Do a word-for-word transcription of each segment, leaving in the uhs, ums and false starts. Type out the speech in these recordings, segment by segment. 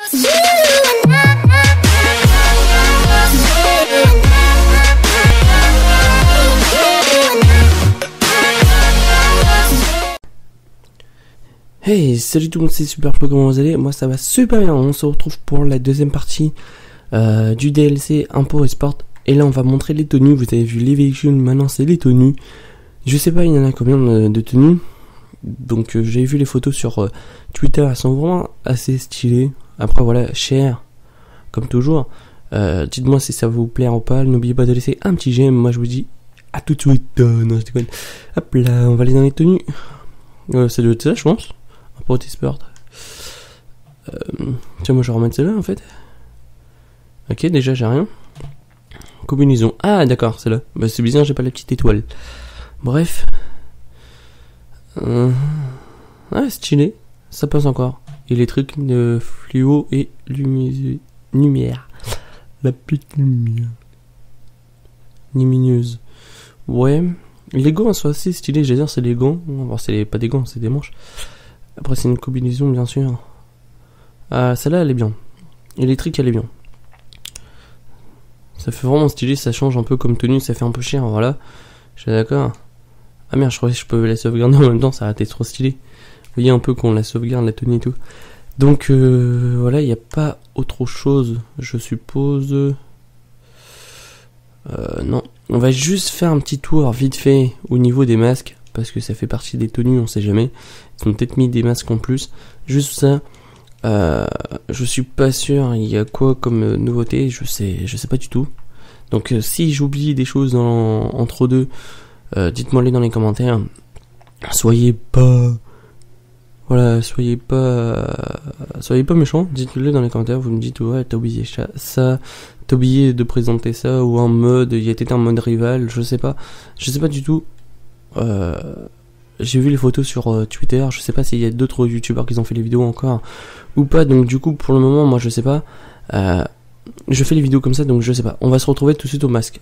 Hey, salut tout le monde, c'est Super Flo, comment vous allez? Moi ça va super bien, on se retrouve pour la deuxième partie euh, du D L C Impôts et Sport. Et là on va montrer les tenues, vous avez vu les véhicules, maintenant c'est les tenues. Je sais pas il y en a combien de, de tenues. Donc euh, j'ai vu les photos sur euh, Twitter, elles sont vraiment assez stylées. Après voilà, cher, comme toujours. euh, Dites-moi si ça vous plaît ou pas, n'oubliez pas de laisser un petit j'aime. Moi je vous dis à tout de suite. euh, Non je déconne. Hop là, on va aller dans les tenues. euh, Ça doit être ça je pense. Impôts et Sport. Euh, tiens, moi je vais remettre celle-là en fait. Ok, déjà j'ai rien. Combinaison. Ah d'accord, c'est là. Bah c'est bizarre, j'ai pas la petite étoile. Bref. Euh... Ah, stylé. Ça passe encore. Et les trucs de fluo et lumi... lumière. La petite lumière. Lumineuse. Ouais. Les gants sont assez stylés. J'allais dire c'est les gants. Bon, c'est pas des gants, c'est des manches. Après c'est une combinaison bien sûr. Ah, celle-là elle est bien. Électrique elle est bien. Ça fait vraiment stylé, ça change un peu comme tenue, ça fait un peu cher, voilà. Je suis d'accord. Ah merde, je croyais que je pouvais la sauvegarder en même temps, ça aurait été trop stylé. Vous voyez un peu qu'on la sauvegarde, la tenue et tout. Donc euh, voilà, il n'y a pas autre chose, je suppose. Euh, non, on va juste faire un petit tour vite fait au niveau des masques. Parce que ça fait partie des tenues, on sait jamais. Ils ont peut-être mis des masques en plus. Juste ça. Euh, je suis pas sûr. Il y a quoi comme euh, nouveauté? Je sais, je sais pas du tout. Donc euh, si j'oublie des choses en, entre deux, euh, dites-moi les dans les commentaires. Soyez pas, voilà, soyez pas, euh, soyez pas méchants. Dites-le dans les commentaires. Vous me dites ouais, t'as oublié ça, ça t'as oublié de présenter ça ou un mode. Il y a peut-être un mode rival. Je sais pas. Je sais pas du tout. Euh, j'ai vu les photos sur euh, Twitter, je sais pas s'il y a d'autres youtubeurs qui ont fait les vidéos encore ou pas, donc du coup pour le moment moi je sais pas. euh, je fais les vidéos comme ça donc je sais pas. On va se retrouver tout de suite au masque.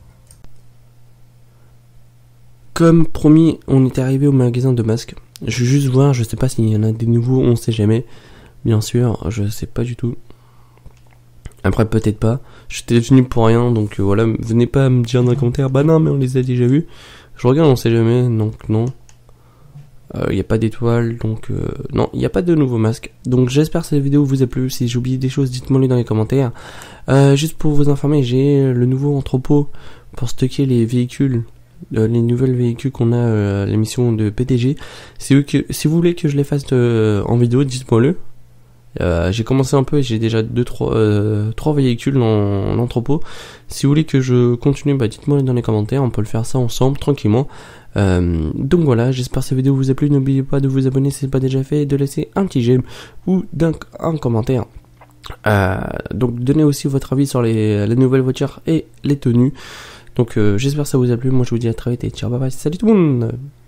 Comme promis, on est arrivé au magasin de masques. Je vais juste voir, je sais pas s'il y en a des nouveaux, on sait jamais. Bien sûr, je sais pas du tout. Après peut-être pas, j'étais venu pour rien donc euh, voilà, venez pas me dire dans les commentaires bah non mais on les a déjà vus. Je regarde, on sait jamais, donc non. Il euh, n'y a pas d'étoile, donc euh, non, il n'y a pas de nouveau masque. Donc j'espère que cette vidéo vous a plu. Si j'ai oublié des choses, dites-moi les dans les commentaires. Euh, juste pour vous informer, j'ai le nouveau entrepôt pour stocker les véhicules, euh, les nouvelles véhicules qu'on a euh, à l'émission de P T G. Si vous, que, si vous voulez que je les fasse euh, en vidéo, dites-moi le. Euh, j'ai commencé un peu et j'ai déjà deux trois euh, trois véhicules dans l'entrepôt. Si vous voulez que je continue, bah dites-moi dans les commentaires, on peut le faire ça ensemble tranquillement. Euh, donc voilà, j'espère que cette vidéo vous a plu. N'oubliez pas de vous abonner si ce n'est pas déjà fait et de laisser un petit j'aime ou d'un un commentaire. Euh, donc donnez aussi votre avis sur les, les nouvelles voitures et les tenues. Donc euh, j'espère que ça vous a plu. Moi je vous dis à très vite et ciao, bye bye, salut tout le monde.